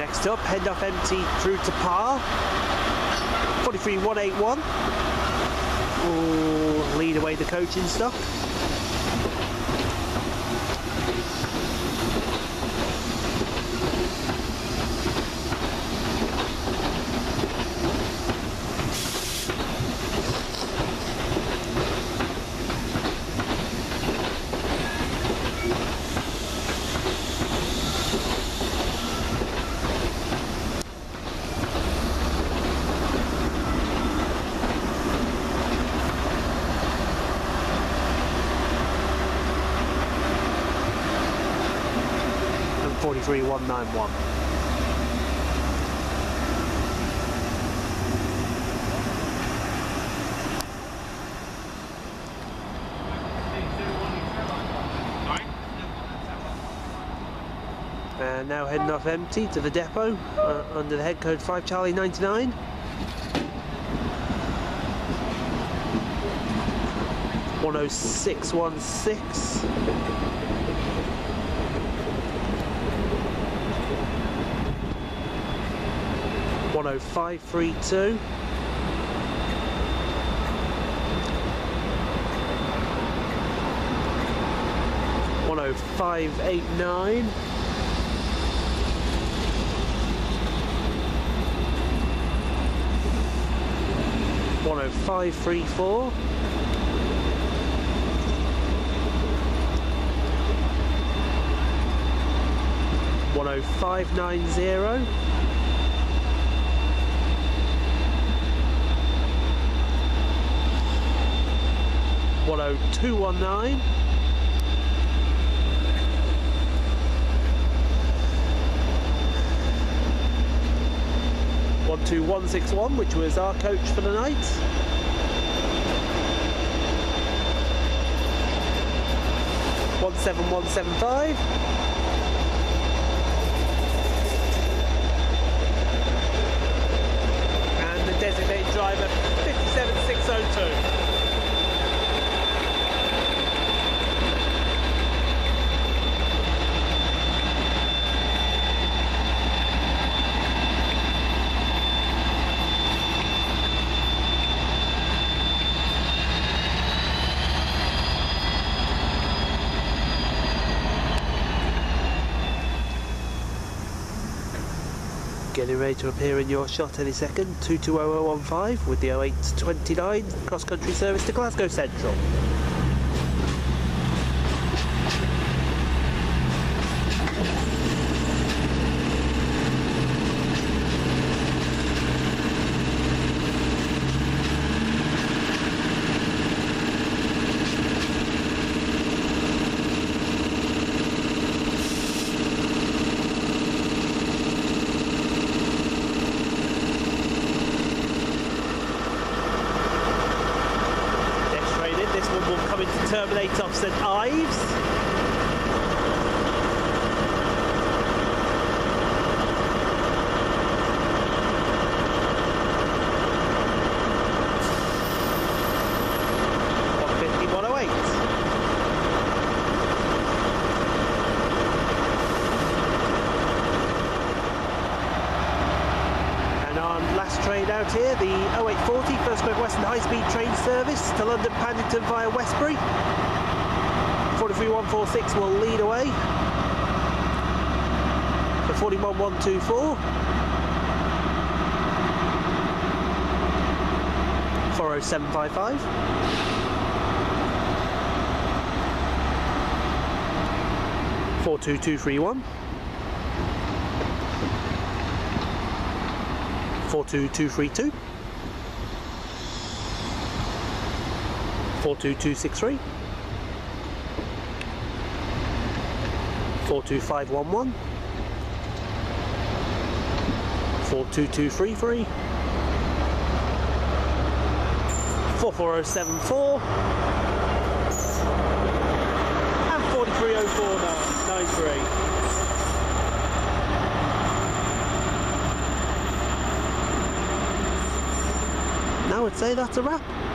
Next up, heading off empty through to par. 43.181. Will lead away the coaching stock. And 43.191. And now heading off empty to the depot under the head code 5 Charlie 99. .106.16. 105.32. 105.89. 105.34. 105.90. 102.19. 12161, which was our coach for the night. 17175. And the designated driver 57602. Getting ready to appear in your shot any second, 220015 with the 0829 cross-country service to Glasgow Central. Terminate off St Ives. Train out here, the 0840 First Great Western high-speed train service to London Paddington via Westbury. 43146 will lead away. The 41124. 40755. 42231. 42232. 42263. 42511. 42233. 44074. And 430493. Now I'd say that's a wrap.